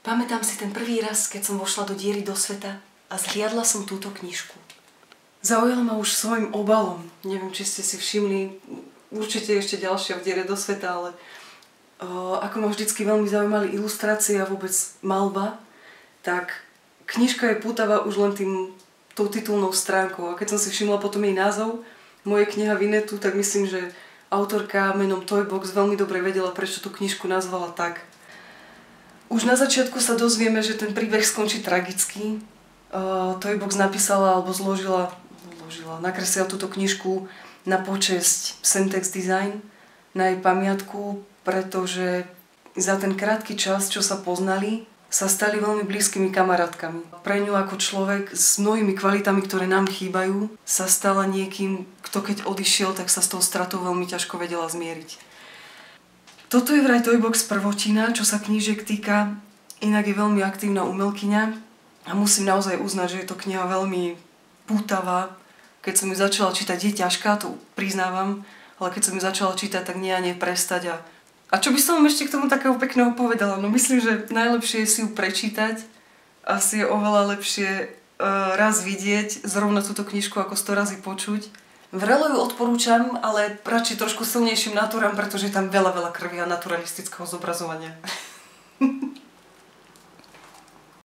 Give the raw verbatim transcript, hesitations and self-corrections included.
Pamätám si ten prvý raz, keď som vošla do Diery do sveta a zhliadla som túto knižku. Zaujala ma už svojim obalom. Neviem, či ste si všimli, určite ešte ďalšia v Diere do sveta, ale o, ako ma vždycky veľmi zaujímali ilustrácie a vôbec malba, tak knižka je pútavá už len tým, tou titulnou stránkou. A keď som si všimla potom jej názov, Moje kniha Vinetu, tak myslím, že autorka menom Toybox veľmi dobre vedela, prečo tú knižku nazvala tak. Už na začiatku sa dozvieme, že ten príbeh skončí tragicky. Uh, Toybox napísala alebo zložila, zložila, nakreslila túto knižku na počesť Semtex Design, na jej pamiatku, pretože za ten krátky čas, čo sa poznali, sa stali veľmi blízkymi kamarátkami. Pre ňu ako človek s mnohými kvalitami, ktoré nám chýbajú, sa stala niekým, kto keď odišiel, tak sa s tou stratou veľmi ťažko vedela zmieriť. Toto je vraj Toybox prvotina, čo sa knížek týka, inak je veľmi aktívna umelkyňa a musím naozaj uznať, že je to kniha veľmi pútavá. Keď som ju začala čítať, je ťažká, to priznávam, ale keď som ju začala čítať, tak nie a nie prestať. A, a čo by som vám ešte k tomu takého pekného povedala? No myslím, že najlepšie je si ju prečítať, asi je oveľa lepšie uh, raz vidieť zrovna túto knižku ako sto razy počuť. Vrelo ju odporúčam, ale radšej trošku silnejším natúram, pretože je tam veľa, veľa krvi a naturalistického zobrazovania.